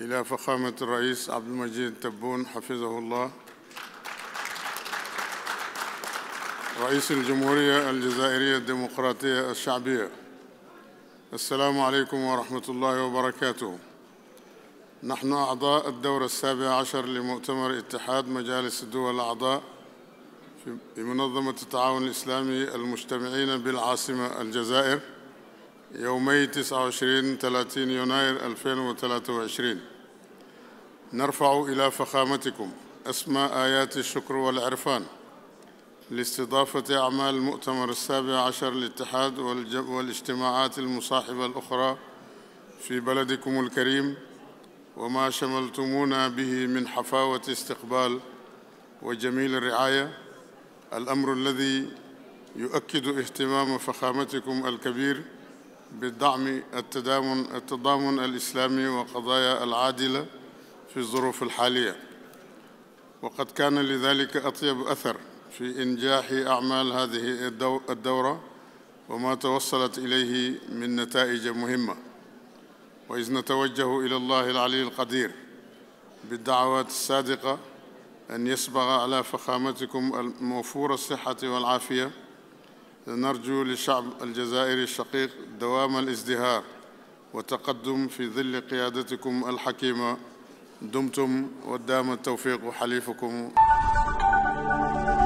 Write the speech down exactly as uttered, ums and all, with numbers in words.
إلى فخامة الرئيس عبد المجيد تبون حفظه الله، رئيس الجمهورية الجزائرية الديمقراطية الشعبية. السلام عليكم ورحمة الله وبركاته. نحن أعضاء الدورة السابع عشر لمؤتمر اتحاد مجالس الدول الأعضاء في منظمة التعاون الإسلامي المجتمعين بالعاصمة الجزائر يومي تسعة وعشرين ثلاثين يناير ألفين وثلاثة وعشرين. نرفع إلى فخامتكم أسمى آيات الشكر والعرفان لاستضافة أعمال المؤتمر السابع عشر للاتحاد والاجتماعات المصاحبة الأخرى في بلدكم الكريم، وما شملتمونا به من حفاوة استقبال وجميل الرعاية، الأمر الذي يؤكد اهتمام فخامتكم الكبير بدعم التضامن, التضامن الإسلامي وقضايا العادلة في الظروف الحالية. وقد كان لذلك أطيب أثر في إنجاح أعمال هذه الدورة وما توصلت إليه من نتائج مهمة. وإذ نتوجه إلى الله العلي القدير بالدعوات الصادقة أن يسبغ على فخامتكم موفور الصحة والعافية، نرجو للشعب الجزائري الشقيق دوام الازدهار وتقدم في ظل قيادتكم الحكيمة. دمتم ودام التوفيق حليفكم.